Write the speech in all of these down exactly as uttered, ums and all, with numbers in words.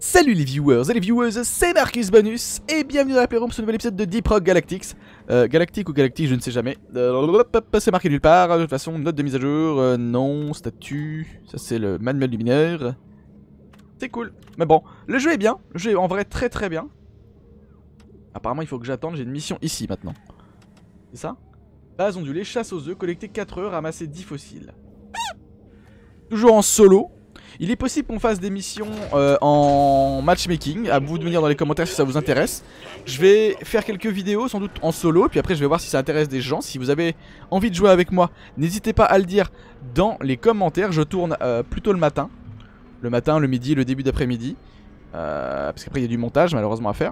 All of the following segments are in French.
Salut les viewers et les viewers, c'est Marcus Bonus et bienvenue dans la Playroom pour ce nouvel épisode de Deep Rock Galactics. Euh, Galactique ou Galactique, je ne sais jamais. Euh, c'est marqué nulle part, de toute façon, note de mise à jour, euh, non, statut, ça c'est le manuel du mineur. C'est cool, mais bon, le jeu est bien, le jeu est en vrai très très bien. Apparemment il faut que j'attende, j'ai une mission ici maintenant. C'est ça? Base ondulée, chasse aux œufs, collecter quatre œufs, ramasser dix fossiles. Toujours en solo. Il est possible qu'on fasse des missions euh, en matchmaking. À vous de me dire dans les commentaires si ça vous intéresse. Je vais faire quelques vidéos sans doute en solo. Puis après je vais voir si ça intéresse des gens. Si vous avez envie de jouer avec moi, n'hésitez pas à le dire dans les commentaires. Je tourne euh, plutôt le matin. Le matin, le midi, le début d'après-midi. euh, Parce qu'après il y a du montage malheureusement à faire.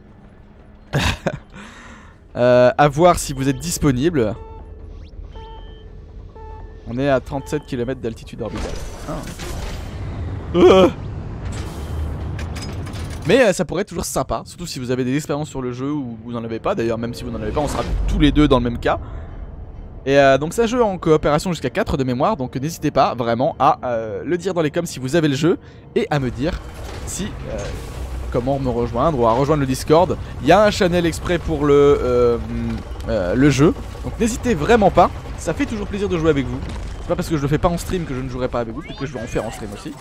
euh, À voir si vous êtes disponible. On est à trente-sept kilomètres d'altitude orbitale. Ah. Euh Mais euh, ça pourrait être toujours sympa, surtout si vous avez des expériences sur le jeu ou vous n'en avez pas. D'ailleurs même si vous n'en avez pas, on sera tous les deux dans le même cas. Et euh, donc ça joue en coopération jusqu'à quatre de mémoire. Donc n'hésitez pas vraiment à euh, le dire dans les coms si vous avez le jeu. Et à me dire si euh, comment me rejoindre ou à rejoindre le Discord. Il y a un channel exprès pour le, euh, euh, le jeu. Donc n'hésitez vraiment pas, ça fait toujours plaisir de jouer avec vous. C'est pas parce que je le fais pas en stream que je ne jouerai pas avec vous, peut-être que je vais en faire en stream aussi.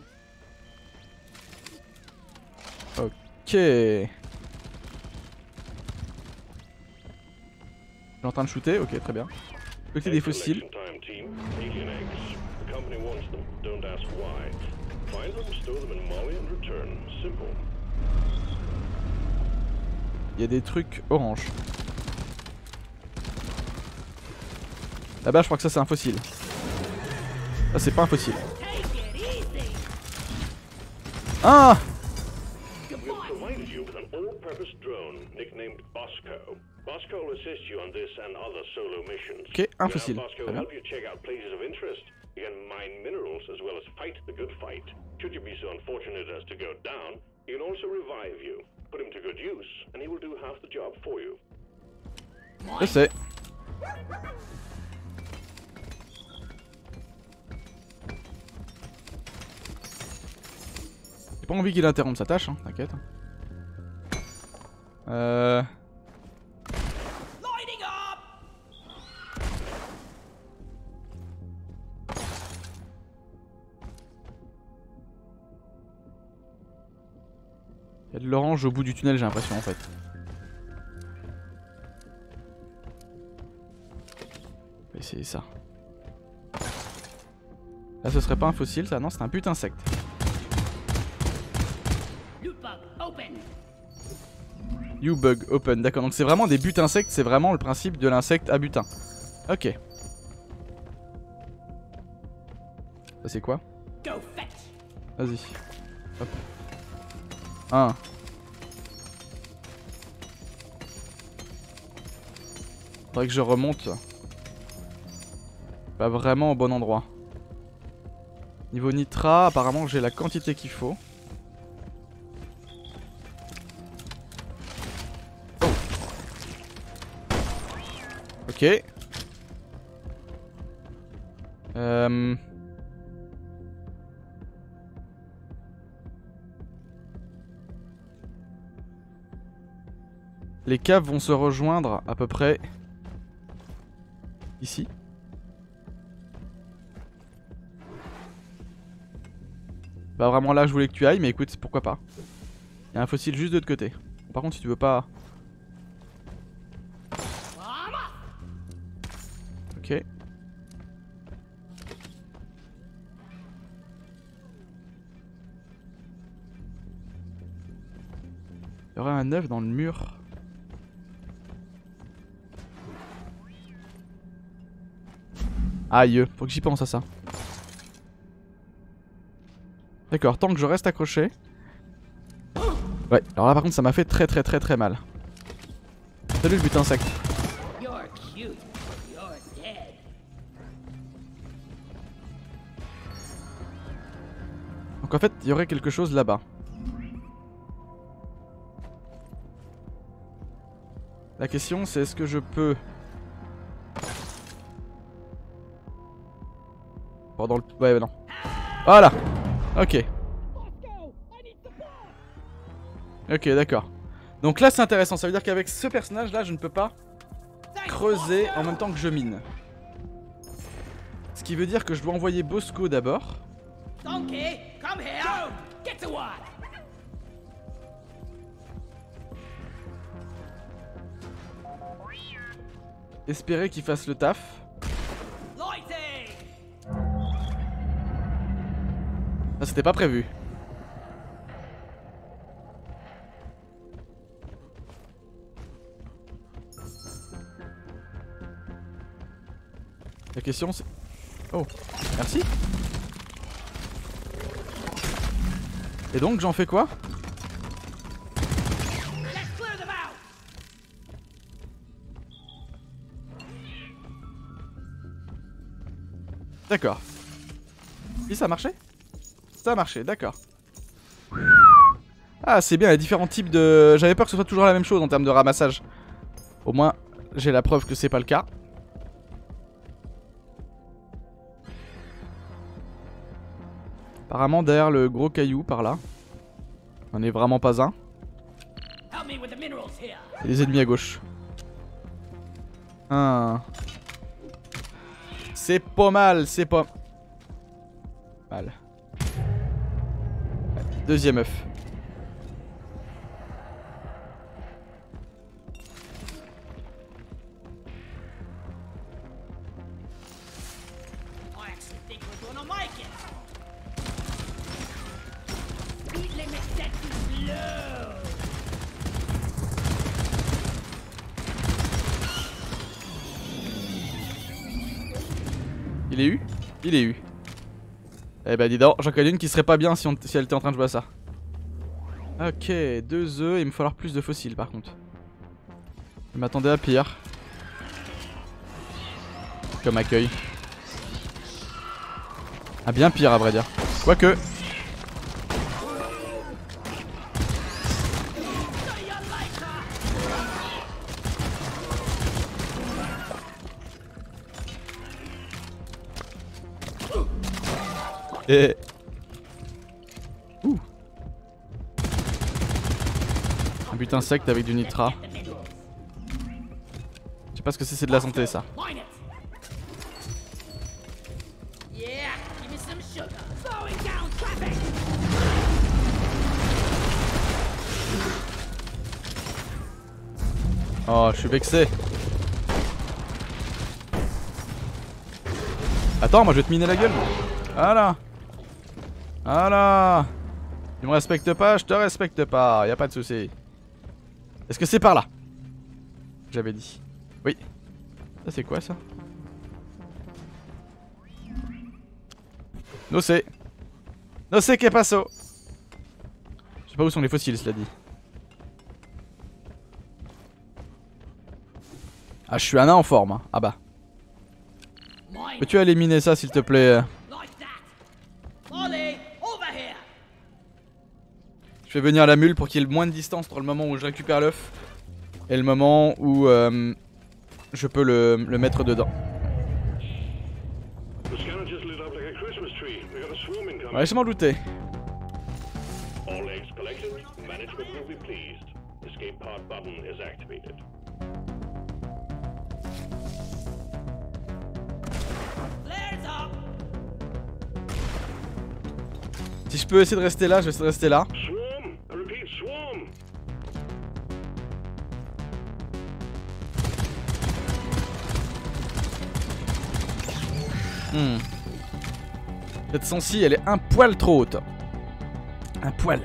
Ok. Je suis en train de shooter, ok très bien. Collecter des fossiles. Il y a des trucs orange. Là-bas je crois que ça c'est un fossile. Ça c'est pas un fossile. Ah! Ok, un fossile. Très bien. Je sais. J'ai pas envie qu'il interrompe sa tâche, hein, t'inquiète. Euh... Il y a de l'orange au bout du tunnel, j'ai l'impression en fait. On va essayer ça. Là ce serait pas un fossile ça, non c'est un butin insecte. U-bug open, d'accord, donc c'est vraiment des buts insectes, c'est vraiment le principe de l'insecte à butin. Ok. Ça c'est quoi? Vas-y. Hop. Un. Faudrait que je remonte. Pas vraiment au bon endroit. Niveau nitra, apparemment j'ai la quantité qu'il faut. Ok. Euh... Les caves vont se rejoindre à peu près ici. Pas vraiment là je voulais que tu ailles, mais écoute, pourquoi pas. Il y a un fossile juste de l'autre côté. Par contre si tu veux pas... Ok. Il y aurait un œuf dans le mur. Aïe, faut que j'y pense à ça. D'accord, tant que je reste accroché. Ouais, alors là par contre ça m'a fait très très très très mal. Salut le butin insecte. Donc en fait il y aurait quelque chose là-bas. La question c'est est-ce que je peux... Pendant le... Ouais non. Voilà. Ok. Ok, d'accord. Donc là c'est intéressant, ça veut dire qu'avec ce personnage là je ne peux pas creuser en même temps que je mine. Ce qui veut dire que je dois envoyer Bosco d'abord. Donkey, come here. Go. Get to work. Espérer qu'il fasse le taf. Ah, c'était pas prévu. La question c'est... Oh, merci. Et donc j'en fais quoi? D'accord. Oui, ça a marché? Ça a marché, d'accord. Ah, c'est bien, il y a différents types de... J'avais peur que ce soit toujours la même chose en termes de ramassage. Au moins, j'ai la preuve que c'est pas le cas. Apparemment, derrière le gros caillou, par là. On est vraiment pas un. Il y a des ennemis à gauche. Ah. C'est pas mal, c'est pas... mal. Deuxième œuf. Il est eu? Il est eu. Eh ben dis donc, j'en connais une qui serait pas bien si, on, si elle était en train de jouer à ça. Ok, deux œufs, il me falloir plus de fossiles par contre. Je m'attendais à pire. Comme accueil. Ah bien pire à vrai dire. Quoique. Et... Ouh. Un but insecte avec du nitra. Je sais pas ce que c'est, c'est de la santé ça. Oh, je suis vexé. Attends, moi je vais te miner la gueule. Voilà. Voilà. Tu me respectes pas, je te respecte pas, y a pas de souci. Est-ce que c'est par là? J'avais dit. Oui. Ça c'est quoi ça? No sé. No sé que passo. Je sais pas où sont les fossiles, cela dit. Ah, je suis un nain en forme, hein. Ah bah. Peux-tu aller miner ça s'il te plaît? Je fais venir la mule pour qu'il y ait le moins de distance entre le moment où je récupère l'œuf et le moment où euh, je peux le, le mettre dedans. Ouais, je m'en doutais. Si je peux essayer de rester là, je vais essayer de rester là. Hmm. Cette sensi, elle est un poil trop haute. Un poil.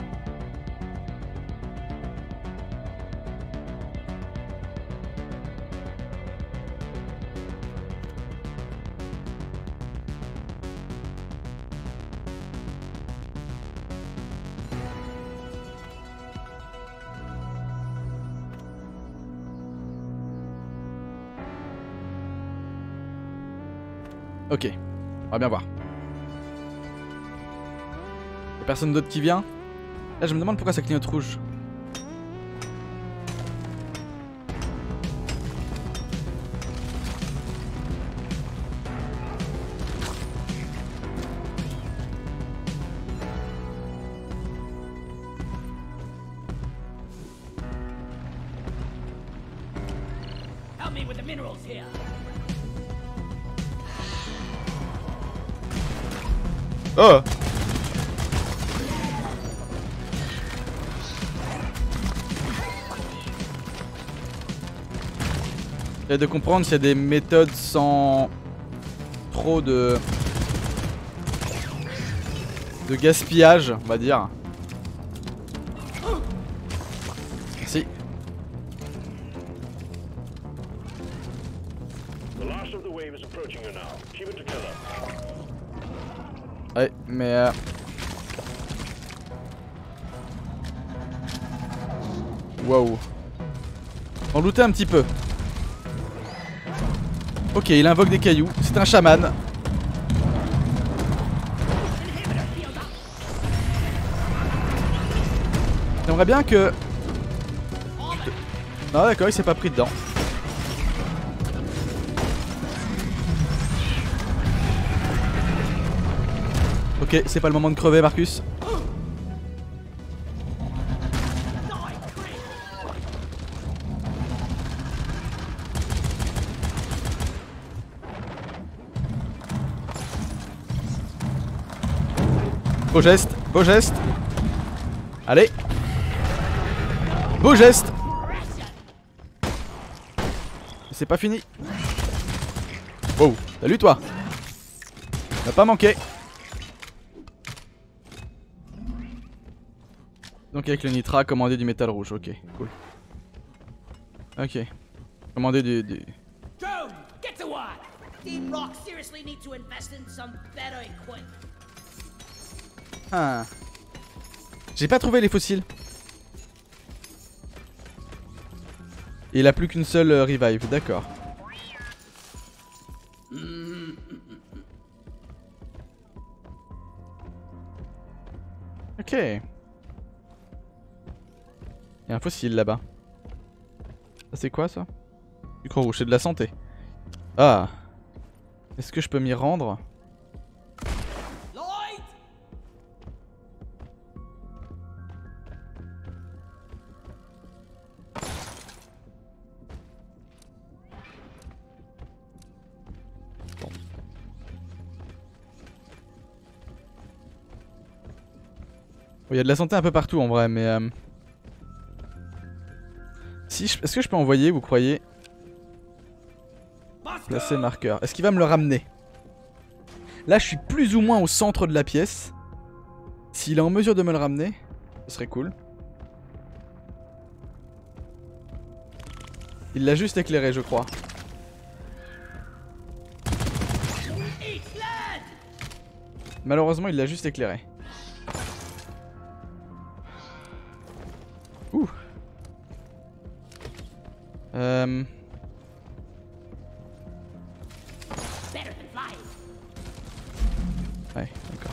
Ok, on va bien voir. Y'a personne d'autre qui vient? Là je me demande pourquoi ça clignote rouge. me with the minerals here. Oh! J'essaie de comprendre s'il y a des méthodes sans trop de de gaspillage, on va dire. Merci. Ouais, mais euh... wow. On lootait un petit peu. Ok, il invoque des cailloux. C'est un chaman. J'aimerais bien que... Non d'accord, il s'est pas pris dedans. Ok, c'est pas le moment de crever, Marcus. Beau geste, beau geste. Allez. Beau geste. C'est pas fini. Wow, salut toi. T'as pas manqué. Donc avec le nitra, commander du métal rouge, ok, cool. Ok. Commander du... du... Drone, get to work. Deep Rock seriously need to invest in some better equipment. Ah. J'ai pas trouvé les fossiles. Et il a plus qu'une seule euh, revive, d'accord. Ok. Il y a un fossile là-bas. Ça c'est quoi ça? Du croc rouge, c'est de la santé. Ah. Est-ce que je peux m'y rendre? Lloyd! Il y a de la santé un peu partout en vrai, mais... Euh... Si, je... est-ce que je peux envoyer, vous croyez? Placer marqueur. Est-ce qu'il va me le ramener? Là, je suis plus ou moins au centre de la pièce. S'il est en mesure de me le ramener, ce serait cool. Il l'a juste éclairé, je crois. Malheureusement, il l'a juste éclairé. Ouh. Euh... Ouais, d'accord.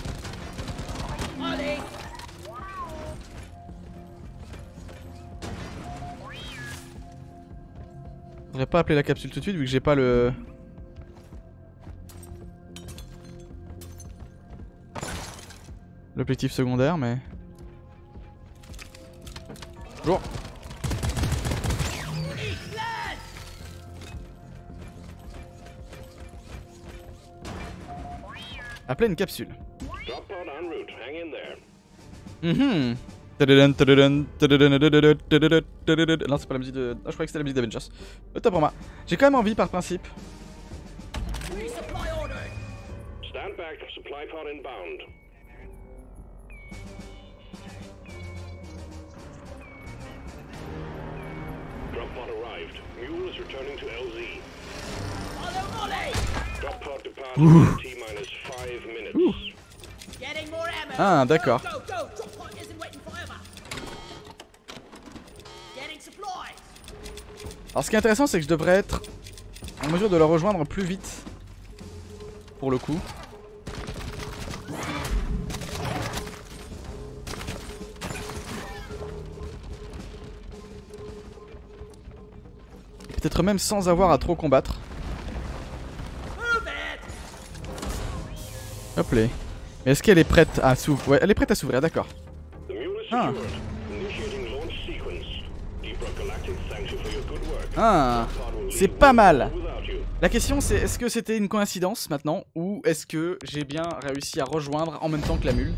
Je voudrais pas appeler la capsule tout de suite vu que j'ai pas le... l'objectif secondaire, mais... Bonjour. Appeler une capsule. Mhm. Non, c'est pas la musique de... Ah, je croyais que c'était la musique d'Avengers. Autant pour moi. J'ai quand même envie par principe. Stand back, supply pod inbound. Drop pod arrived. Mule is returning to L Z. Drop pod departs in T minus five minutes. Getting more ammo. Ah, d'accord. Go, go, go. Drop pod isn't waiting forever. Getting supplies. Alors ce qui est intéressant, c'est que je devrais être en mesure de le rejoindre plus vite. Pour le coup. Peut-être même sans avoir à trop combattre. Hop là. Mais est-ce qu'elle est prête à s'ouvrir? Ouais, elle est prête à s'ouvrir, d'accord. Ah. Deep Rock Galactic thanks you for your good work. Ah, c'est pas mal. La question c'est est-ce que c'était une coïncidence maintenant ou est-ce que j'ai bien réussi à rejoindre en même temps que la mule?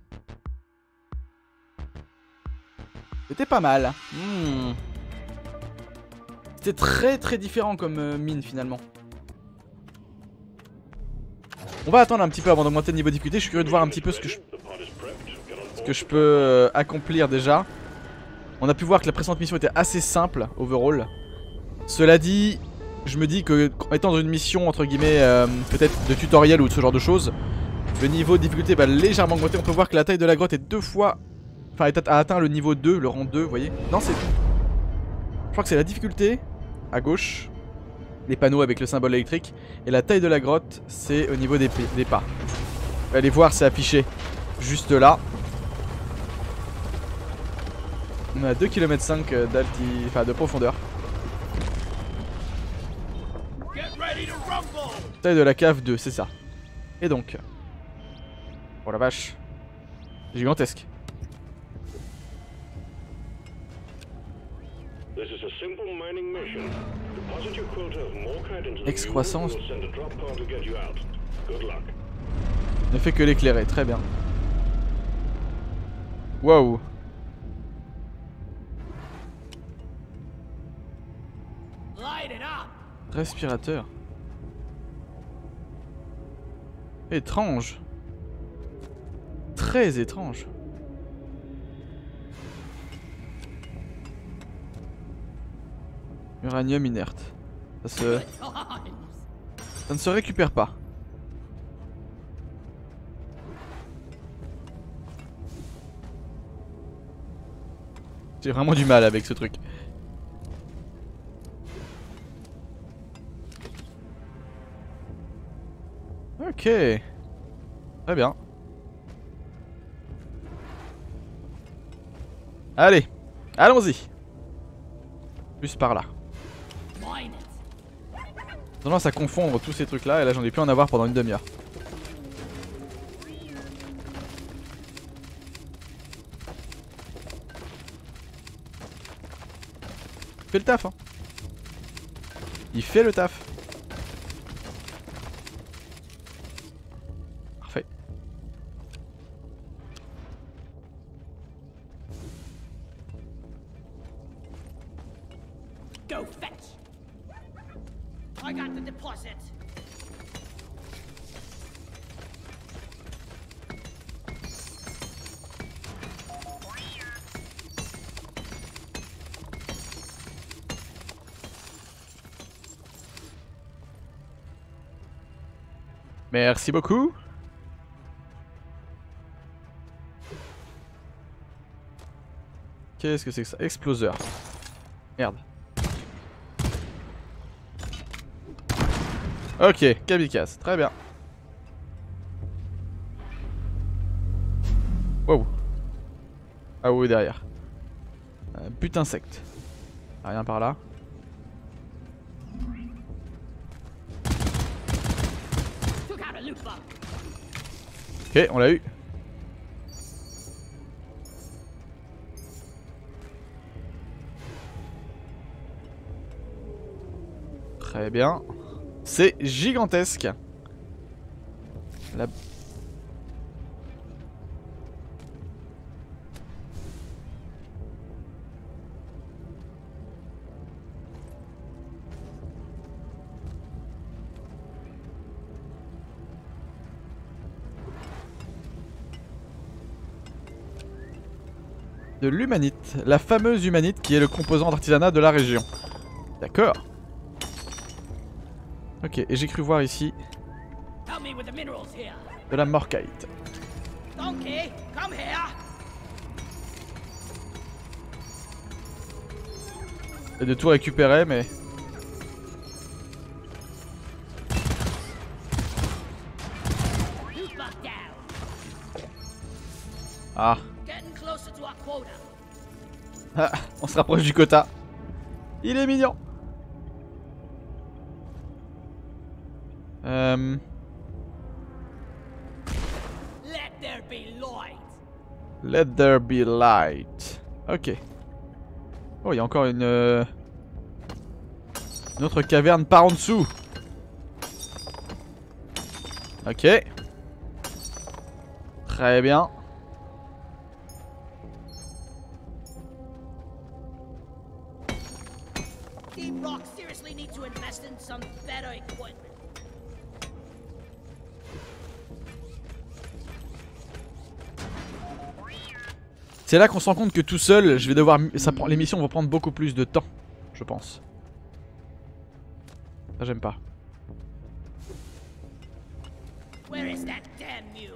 C'était pas mal. Hmm. C'était très très différent comme euh, mine finalement. On va attendre un petit peu avant d'augmenter le niveau de difficulté. Je suis curieux de voir un petit peu ce que je, ce que je peux euh, accomplir déjà. On a pu voir que la précédente mission était assez simple overall. Cela dit, je me dis que étant dans une mission entre guillemets euh, peut-être de tutoriel ou de ce genre de choses, le niveau de difficulté va légèrement augmenter. On peut voir que la taille de la grotte est deux fois, enfin a atteint le niveau deux, le rang deux, vous voyez. Non, c'est, je crois que c'est la difficulté à gauche, les panneaux avec le symbole électrique, et la taille de la grotte c'est au niveau des, des pas. Allez voir, c'est affiché juste là. On a deux virgule cinq kilomètres d'alti, enfin de profondeur. Taille de la cave deux, c'est ça. Et donc, oh la vache, gigantesque. Excroissance ne fait que l'éclairer, très bien. Waouh. Respirateur. Étrange. Très étrange. Uranium inerte. Ça se... Ça ne se récupère pas. J'ai vraiment du mal avec ce truc. Ok. Très bien. Allez. Allons-y. Plus par là. J'ai tendance à confondre tous ces trucs là et là j'en ai pu en avoir pendant une demi-heure. Il fait le taf hein. Il fait le taf. Parfait. Go fetch. I got the deposit. Merci beaucoup. Qu'est-ce que c'est que ça? Exploseur. Merde. Ok, kamikaze, très bien. Wow. Ah oui, derrière. Euh, but insecte. Rien par là. Ok, on l'a eu. Très bien. C'est gigantesque. La... De l'humanite, la fameuse humanite qui est le composant d'artisanat de la région. D'accord. Ok, et j'ai cru voir ici de la morkite. Donkey, come here. Et de tout récupérer, mais... Ah. Ah, on se rapproche du quota. Il est mignon. Euh... Let there be light. Let there be light. Ok. Oh, il y a encore une... Euh... Une autre caverne par en dessous. Ok. Très bien. Deep Rock seriously need to invest in some better equipment. C'est là qu'on se rend compte que tout seul, je vais devoir... Ça prend... Les missions vont prendre beaucoup plus de temps, je pense. Ça, j'aime pas. Where is that damn mule?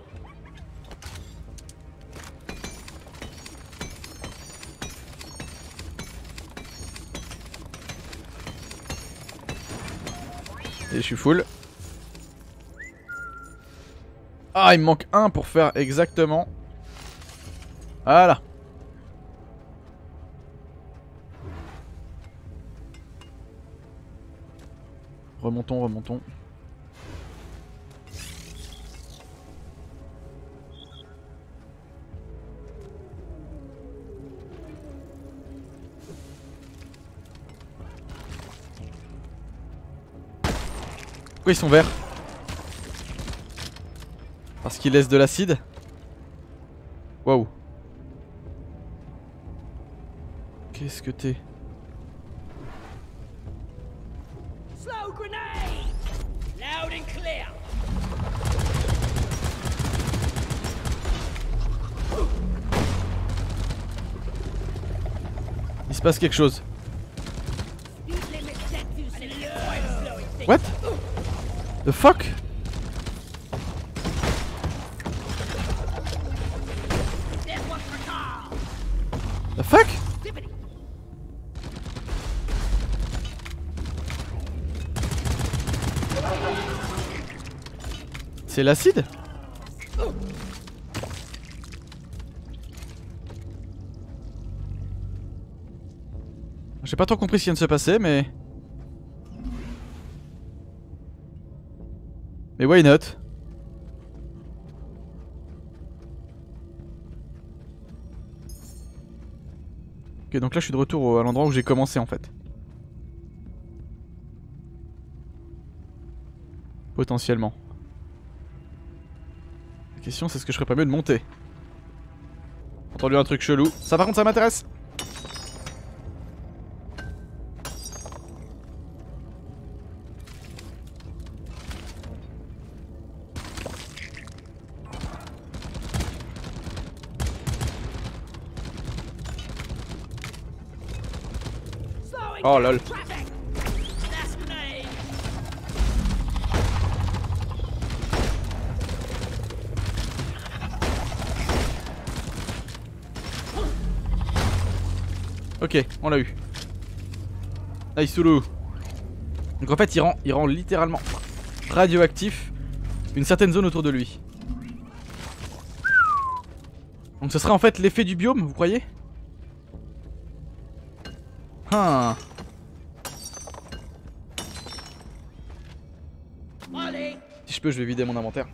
Et je suis full. Ah, il me manque un pour faire exactement. Voilà. Remontons, remontons. Pourquoi ils sont verts? Parce qu'ils laissent de l'acide? Waouh. Qu'est-ce que t'es? Slow grenade! Loud and clear! Il se passe quelque chose. Speed limit set to zero. What? The fuck? There's one for Carl. The fuck? Tiffany. C'est l'acide? J'ai pas trop compris ce qui vient de se passer, mais... Mais why not? Ok, donc là je suis de retour au- à l'endroit où j'ai commencé en fait. Potentiellement. La question c'est, est-ce que je ferais pas mieux de monter? J'ai entendu un truc chelou. Ça par contre ça m'intéresse. Slowing Oh down lol. traffic. Last grenade. Ok, on l'a eu. Nice Sulu. Donc en fait il rend, il rend littéralement radioactif une certaine zone autour de lui. Donc ce serait en fait l'effet du biome, vous croyez? Hein. Molly. Si je peux, je vais vider mon inventaire.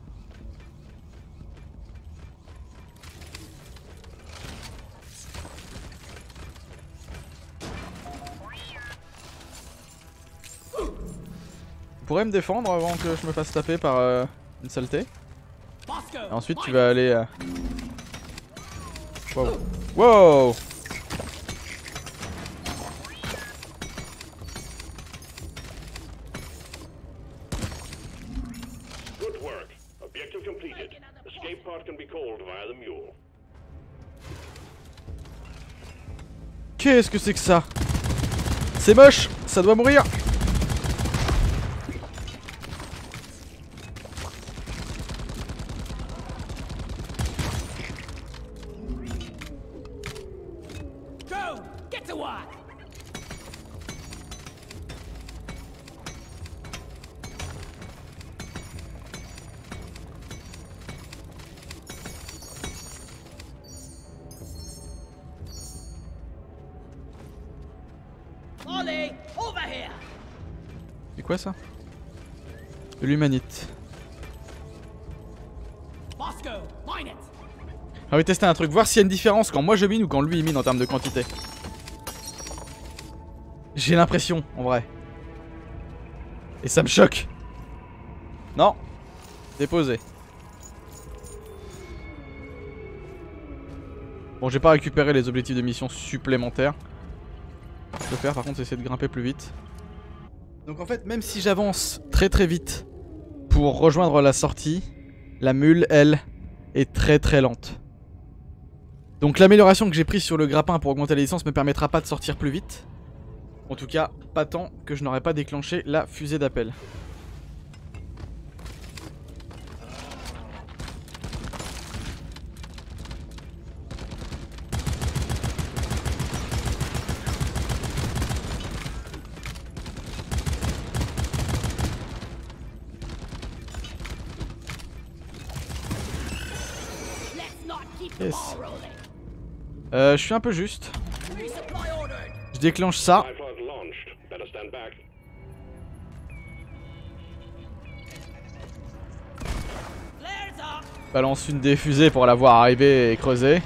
Vous pourrez me défendre avant que je me fasse taper par euh, une saleté. Bosco. Et ensuite tu vas aller... Euh... Wow. Wow. Good work. Objective completed. Escape pod can be called via the mule. Qu'est-ce que c'est que ça? C'est moche, ça doit mourir. Go. Get to work. Molly, over here. C'est quoi ça? De l'humanite. Bosco, mine it. On va tester un truc, voir s'il y a une différence quand moi je mine ou quand lui il mine en termes de quantité. J'ai l'impression, en vrai. Et ça me choque. Non. Déposé. Bon, j'ai pas récupéré les objectifs de mission supplémentaires. Ce que je peux faire par contre c'est essayer de grimper plus vite. Donc en fait même si j'avance très très vite pour rejoindre la sortie, la mule elle est très très lente. Donc l'amélioration que j'ai prise sur le grappin pour augmenter la distance me permettra pas de sortir plus vite. En tout cas pas tant que je n'aurais pas déclenché la fusée d'appel. Yes. Euh, je suis un peu juste. Je déclenche ça. Balance une des fusées pour la voir arriver et creuser.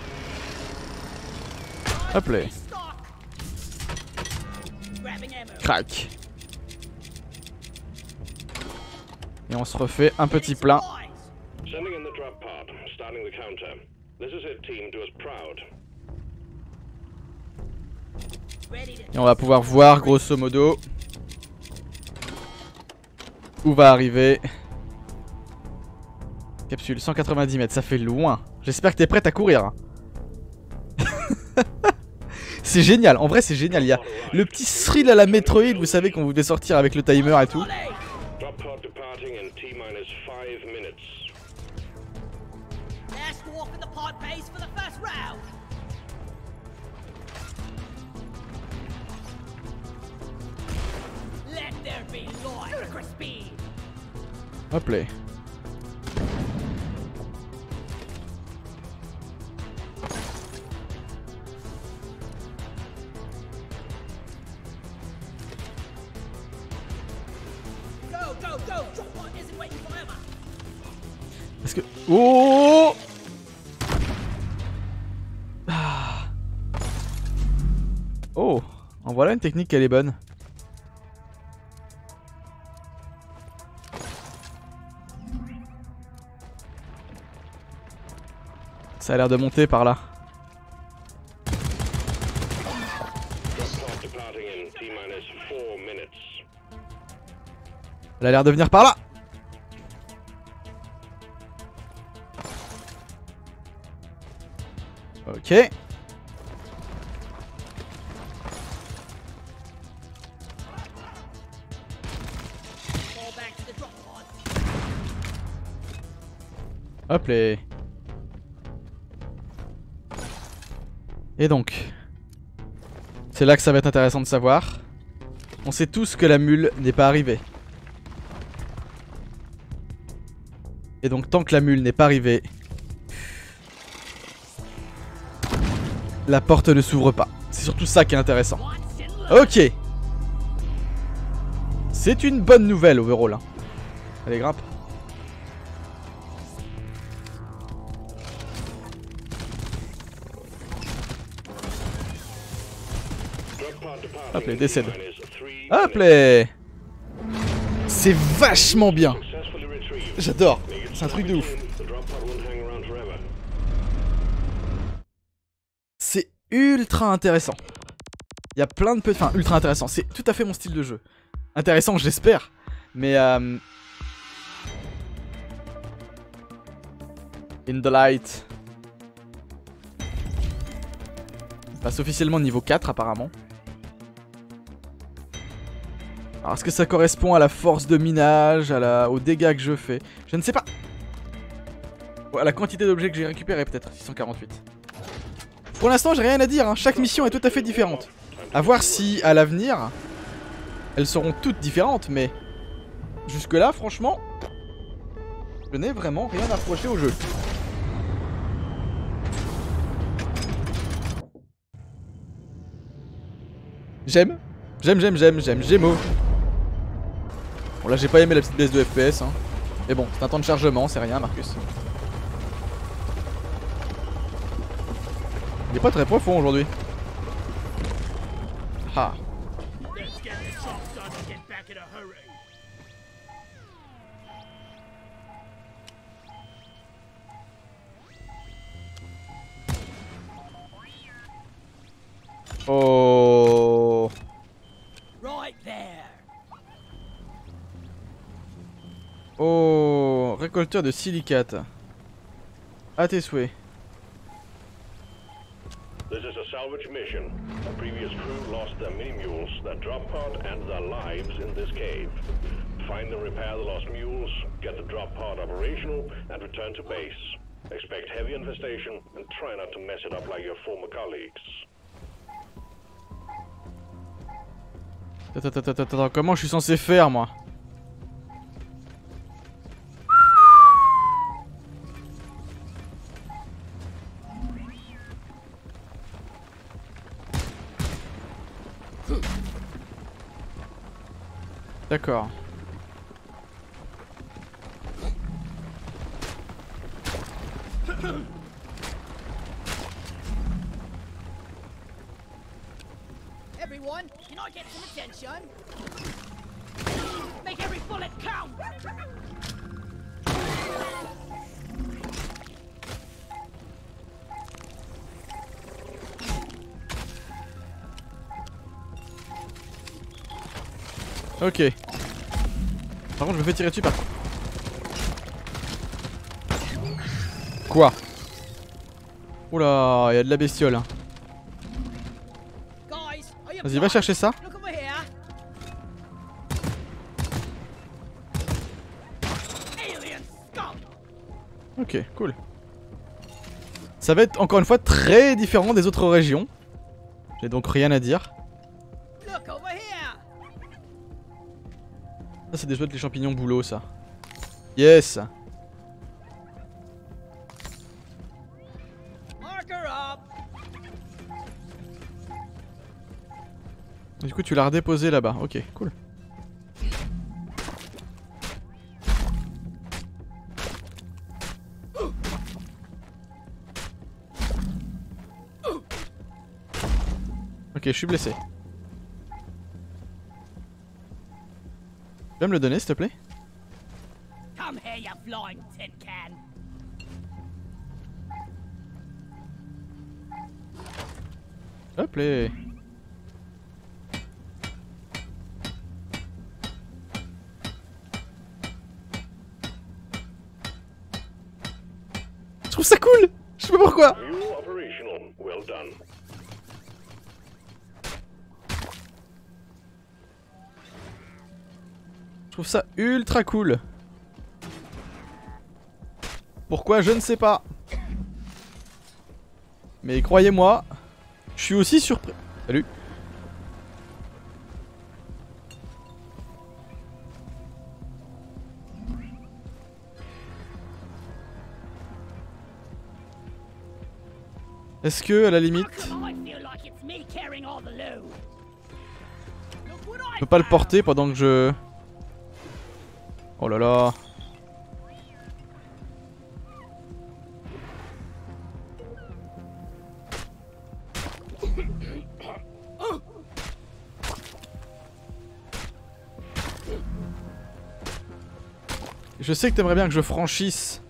Hop là. Crac. Et on se refait un petit plein. Et on va pouvoir voir grosso modo où va arriver. Capsule cent quatre-vingt-dix mètres, ça fait loin. J'espère que t'es prête à courir. C'est génial, en vrai c'est génial. Il y a le petit thrill à la Metroid, vous savez quand vous devez sortir avec le timer et tout. Hop là. Est-ce que... Oh ah. Oh, en voilà une technique elle est bonne. Ça a l'air de monter par là. Elle a l'air de venir par là. Ok. Hop là. Et donc, c'est là que ça va être intéressant de savoir. On sait tous que la mule n'est pas arrivée. Et donc tant que la mule n'est pas arrivée, la porte ne s'ouvre pas. C'est surtout ça qui est intéressant. Ok. C'est une bonne nouvelle overall. Allez grimpe. Hop là, décède. Hop là. C'est vachement bien. J'adore. C'est un truc de ouf. C'est ultra intéressant. Il y a plein de petits... Enfin, ultra intéressant. C'est tout à fait mon style de jeu. Intéressant, j'espère. Mais... Euh... In the light. On passe officiellement niveau quatre apparemment. Alors est-ce que ça correspond à la force de minage, à la... aux dégâts que je fais? Je ne sais pas. Ou à la quantité d'objets que j'ai récupéré peut-être, six cent quarante-huit. Pour l'instant j'ai rien à dire, hein. Chaque mission est tout à fait différente. A voir si à l'avenir, elles seront toutes différentes, mais... Jusque là franchement, je n'ai vraiment rien à reprocher au jeu. J'aime. J'aime, j'aime, j'aime, j'aime, Gémeaux. Bon là j'ai pas aimé la petite baisse de F P S hein. Mais bon c'est un temps de chargement, c'est rien Marcus. Il est pas très profond aujourd'hui. Ah. Oh. Right there. Oh. Récolteur de silicate. À tes souhaits. This is a salvage mission. A previous crew lost their mini-mules, their drop pod, and their lives in this cave. Find and repair the lost mules, get the drop pod operational, and return to base. Expect heavy infestation, and try not to mess it up like your former colleagues. Attends, attends, attends, attends, comment je suis censé faire moi? D'accord. Everyone, can I get some attention? Make every bullet count! Ok. Par contre je me fais tirer dessus par... Quoi? Oula, il y a de la bestiole. Hein. Vas-y, va chercher ça. Ok, cool. Ça va être encore une fois très différent des autres régions. J'ai donc rien à dire. Ça c'est des jouets de les champignons boulot ça. Yes. Du coup tu l'as redéposé là-bas, ok, cool. Ok, je suis blessé. Tu peux me le donner s'il te plaît? Come here, you flying tin can. Hop là. Je trouve ça cool. Je sais pas pourquoi. Well done. Je trouve ça ultra cool. Pourquoi je ne sais pas. Mais croyez-moi, je suis aussi surpris. Salut. Est-ce que, à la limite, je peux pas le porter pendant que je... Oh là là. Je sais que t'aimerais bien que je franchisse.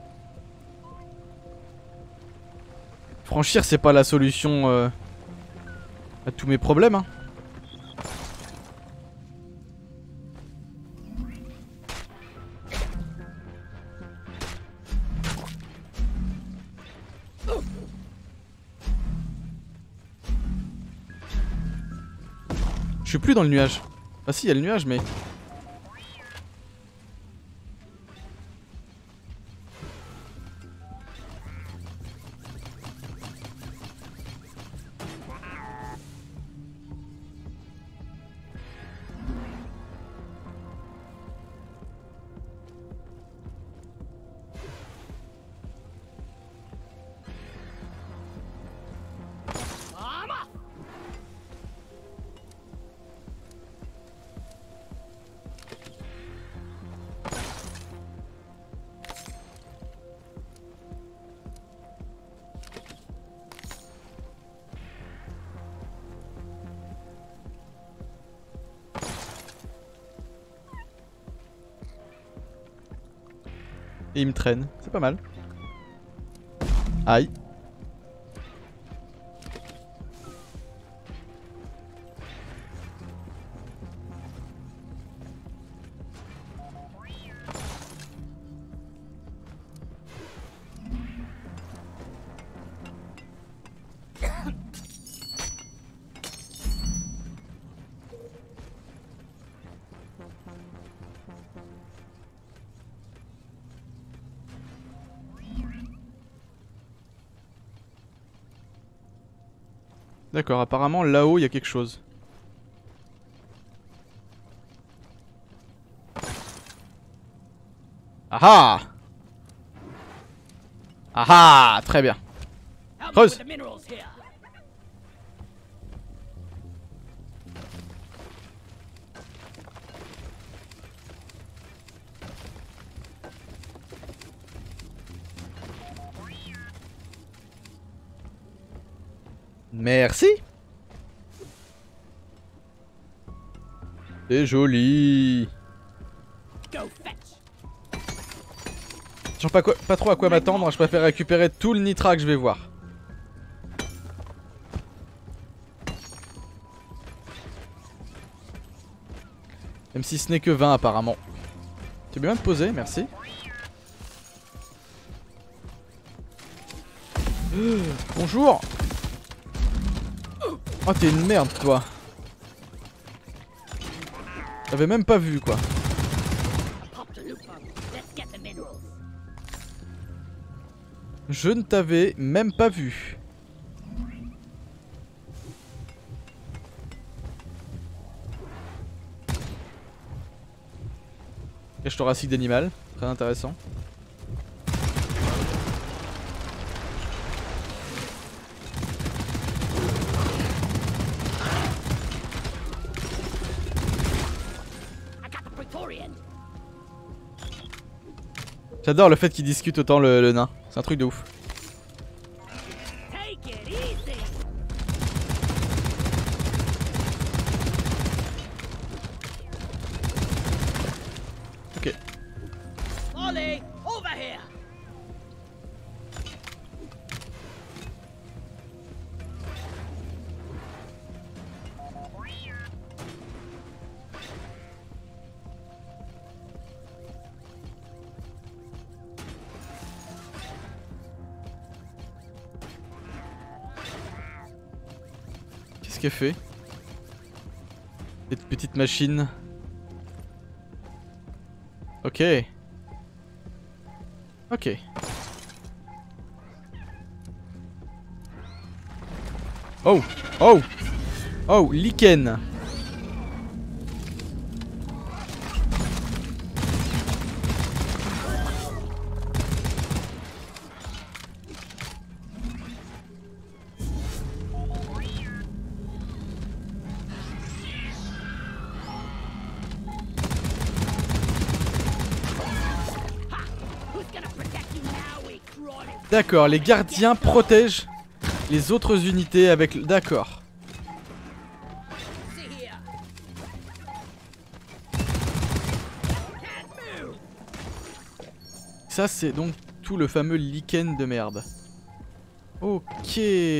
Franchir c'est pas la solution euh, à tous mes problèmes hein. Je suis plus dans le nuage. Ah si, il y a le nuage mais... Et il me traîne, c'est pas mal. Aïe. D'accord, apparemment là-haut il y a quelque chose. Ah ah! Ah ah! Très bien. Help me Creuse. with the minerals here. Merci. C'est joli. Go fetch. Je sais pas, quoi, pas trop à quoi m'attendre, je préfère récupérer tout le nitra que je vais voir. Même si ce n'est que vingt apparemment. Tu veux bien te poser, merci. Euh, bonjour. Oh t'es une merde toi. J'avais même pas vu quoi. Pop the loot bug. Let's get the minerals. Je ne t'avais même pas vu. Cache thoracique d'animal, très intéressant. I got the Praetorian. J'adore le fait qu'il discute autant le, le nain, c'est un truc de ouf. Take it easy. Ok. Ollie, over here. Qu'est-ce qu'elle fait? Cette petite machine. Ok. Ok. Oh! Oh! Oh! Lichen! Who's gonna protect you now, we crawling? D'accord, les gardiens protègent les autres unités avec... D'accord. See here. Can't move. Ça c'est donc tout le fameux lichen de merde. Ok.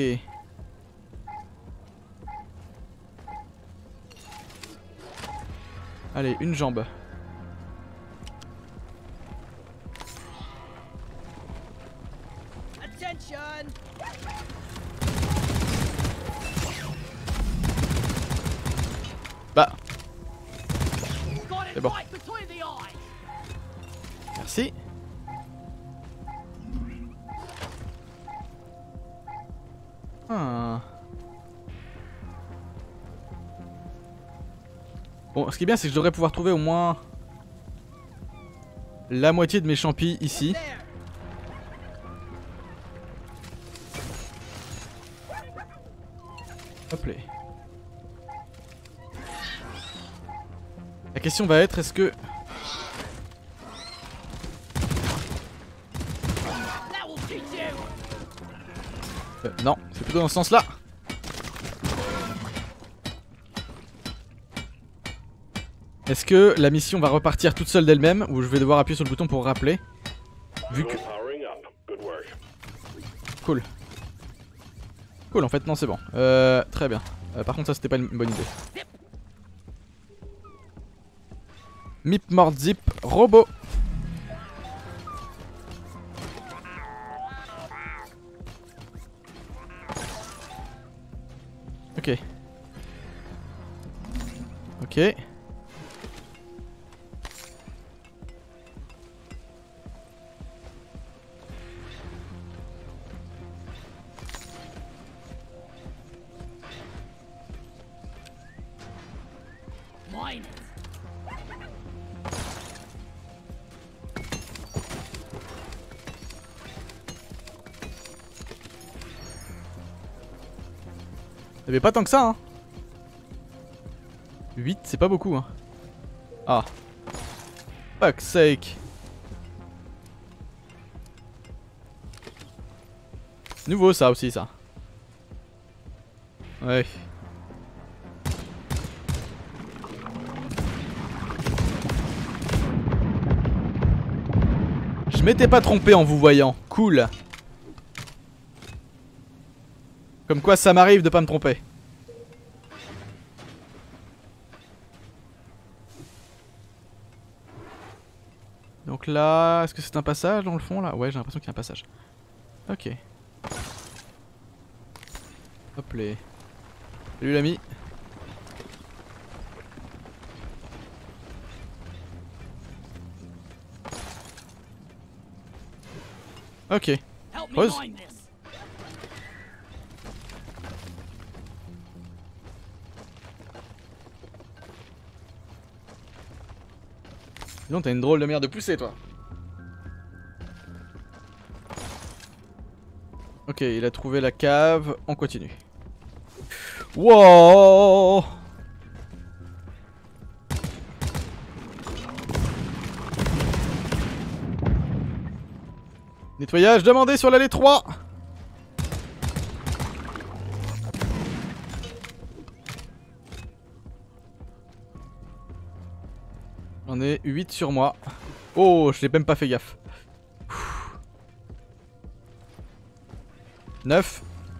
Allez, une jambe. Attention. Bah, Got C'est it bon. right between the eyes. merci. Ah. Bon, ce qui est bien, c'est que je devrais pouvoir trouver au moins la moitié de mes champis ici. There. Hop là. La question va être, est-ce que... That will teach you. Euh, non, c'est plutôt dans ce sens-là. Est-ce que la mission va repartir toute seule d'elle-même ou je vais devoir appuyer sur le bouton pour rappeler? Vu que... Fuel powering up. Good work. Cool. Cool, en fait, non, c'est bon. Euh, très bien. Euh, par contre, ça, c'était pas une bonne idée. Mip mort zip robot. Ok. Ok. mine it. Y'avait pas tant que ça hein. huit c'est pas beaucoup hein. Ah. Fuck sake. Nouveau ça aussi ça. Ouais. Je m'étais pas trompé en vous voyant. Cool. Comme quoi ça m'arrive de pas me tromper. Donc là, est-ce que c'est un passage dans le fond là? Ouais, j'ai l'impression qu'il y a un passage. Ok. Hop les. Salut l'ami. Ok. Help me Pause. mine this. Dis donc t'as une drôle de merde de poussée toi. Ok, il a trouvé la cave, on continue. Wow. Nettoyage demandé sur l'allée trois. J'en ai huit sur moi. Oh, je l'ai même pas fait gaffe. neuf.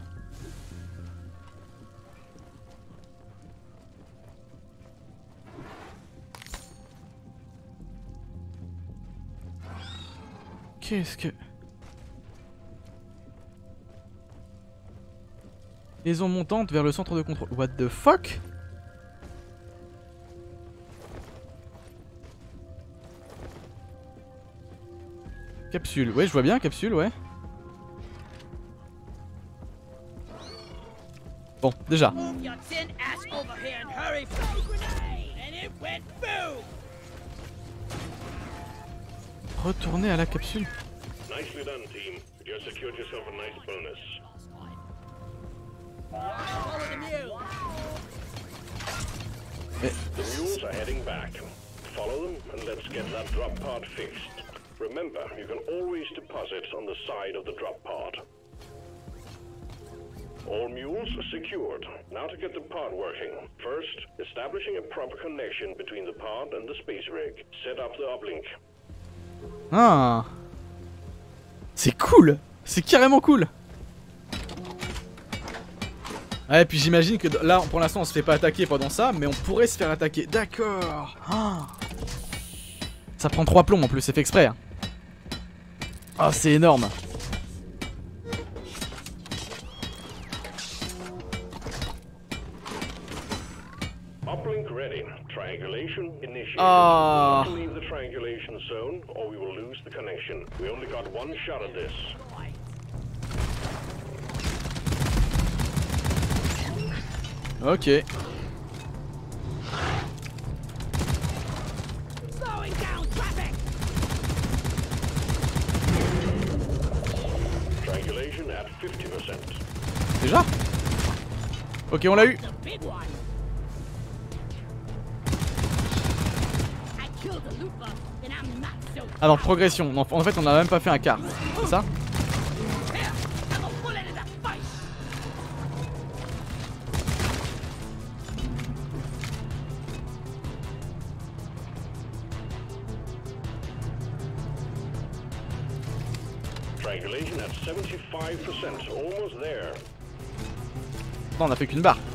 Qu'est-ce que... Liaison montante vers le centre de contrôle. What the fuck? Capsule. Ouais, je vois bien, capsule, ouais. Bon, déjà. Move your tin ass over here and hurry. And it went boom. Retourner à la capsule. Nicely done, team. You just secured yourself a nice bonus. Follow the mule. The mules are heading back. Follow them and let's get that drop pod fixed. Remember, you can always deposit on the side of the drop pod. All mules secured. Now to get the pod working. First, establishing a proper connection between the pod and the space rig. Set up the uplink. Ah. C'est cool. C'est carrément cool. Ouais, puis j'imagine que là, pour l'instant, on se fait pas attaquer pendant ça, mais on pourrait se faire attaquer. D'accord. Ah. Ça prend trois plombs en plus, c'est fait exprès. Ah, oh, c'est énorme. Uplink ready. Triangulation initiated. Ah. Don't leave the triangulation zone, or we will lose the connection. We only got one shot at this. Ok. Slowing down traffic. Triangulation at fifty percent. Déjà? Ok, on l'a eu. The big one. I killed the loot bug, and I'm not so. Ah non, progression. Non, en fait, on a même pas fait un quart. C'est ça? Here, I'm a bullet in the face. Triangulation at seventy-five percent. Almost there. Non, on a fait qu'une barre.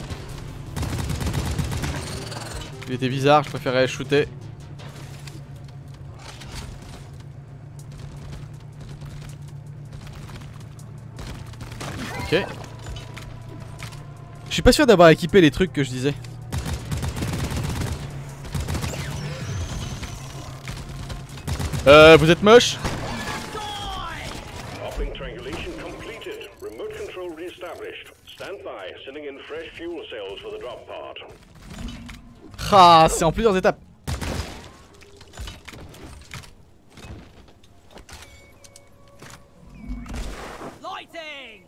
Il était bizarre, je préférais shooter. Ok. Je suis pas sûr d'avoir équipé les trucs que je disais. Euh, vous êtes moche? Uplink triangulation completed. Remote control reestablished. Stand by, sending in fresh fuel cells for the drop pod. Ah, c'est en plusieurs étapes. Lighting!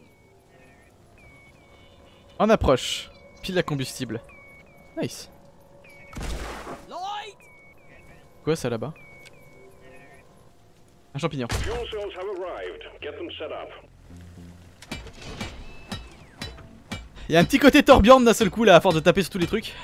En approche. Pile à combustible. Nice. Light! Quoi ça là-bas? Un champignon. Fuel cells have arrived. Get them set up. Il y a un petit côté Torbjorn d'un seul coup là à force de taper sur tous les trucs.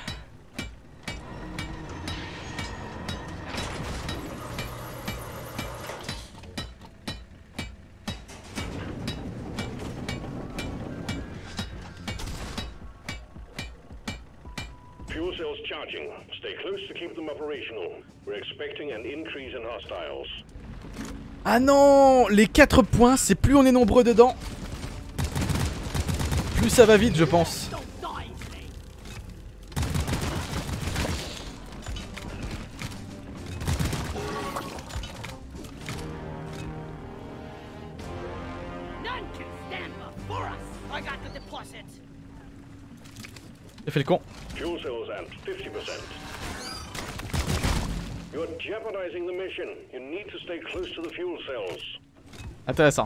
Fuel cells charging. Stay close to keep them operational. We're expecting an increase in hostiles. Ah non, les quatre points, c'est plus on est nombreux dedans, plus ça va vite je pense. Don't die, Snake! None can stand before us! I got the deposit! J'ai fait le con. Fuel cells at fifty percent. You're jeopardizing the mission. You need to stay close to the fuel cells. Intéressant.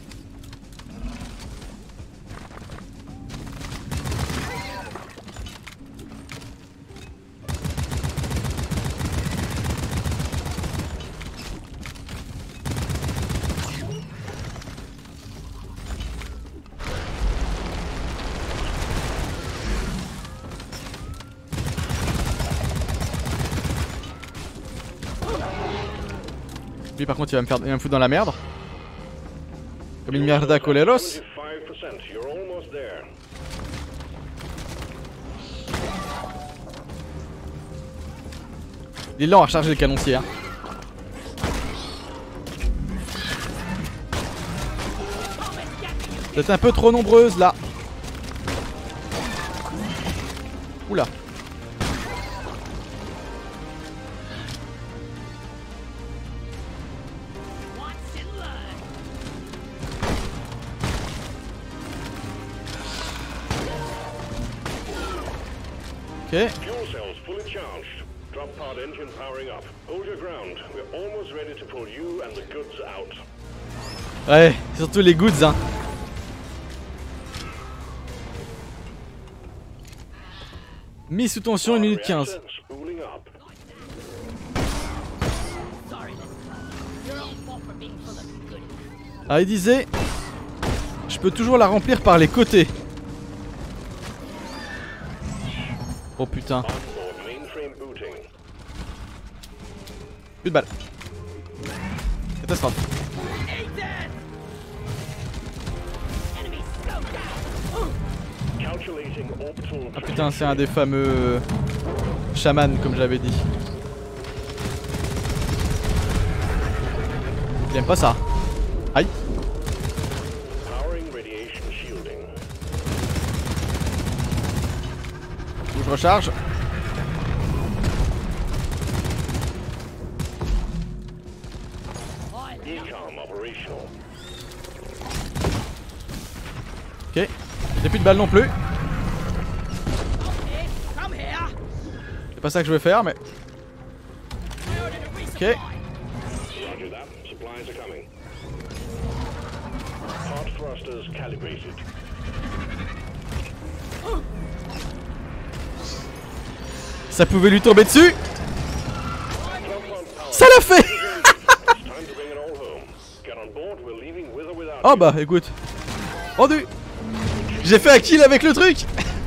Lui par contre il va me faire il va me foutre dans la merde. Comme une merde à coleros. seventy-five percent. You're almost there. Il est lent à recharger le canoncier hein. Vous êtes un peu trop nombreuses là. Oula. Once in learn! Ok. Fuel cells fully charged. Drop pod engine powering up. Hold your ground. We're almost ready to pull you and the goods out. Ouais, surtout les goods hein. Mis sous tension une minute quinze. Reactor spooling up. Sorry, Lister. Your own fault for being full of goodies. Ah il disait, je peux toujours la remplir par les côtés. Oh putain. Onboard mainframe booting. Plus de balles. Catastrophe. Ethan! Enemy scoped out! Calculating orbital. Ah putain, c'est un des fameux euh, chamans comme j'avais dit. Il aime pas ça. Aïe. Powering radiation shielding. Faut que je recharge. Ecom operational. Ok. J'ai plus de balles non plus. Okay, come here! C'est pas ça que je veux faire mais. Ok. Roger that. Supplies are coming. Hot thrusters calibrated. Ça pouvait lui tomber dessus. Drop pod power. Ça l'a fait. It's time to bring it all home. Get on board. We're leaving with or without Oh you. bah écoute. Rendu. J'ai fait un kill avec le truc.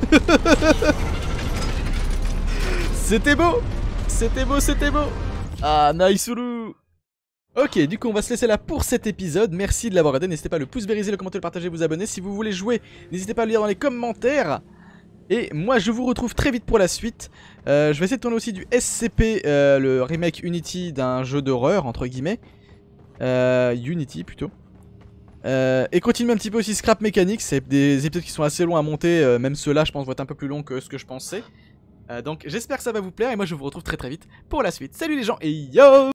C'était beau. C'était beau, c'était beau. Ah, nice oulou. Ok, du coup on va se laisser là pour cet épisode. Merci de l'avoir regardé. N'hésitez pas à le pouce vériser, le commenter, le partager, vous abonner. Si vous voulez jouer, n'hésitez pas à le lire dans les commentaires. Et moi je vous retrouve très vite pour la suite. euh, Je vais essayer de tourner aussi du S C P, euh, le remake Unity d'un jeu d'horreur entre guillemets, euh, Unity plutôt. euh, Et continuer un petit peu aussi Scrap Mechanics. C'est des épisodes qui sont assez longs à monter, euh, même ceux-là je pense vont être un peu plus longs que ce que je pensais. euh, Donc j'espère que ça va vous plaire. Et moi je vous retrouve très très vite pour la suite. Salut les gens et yo.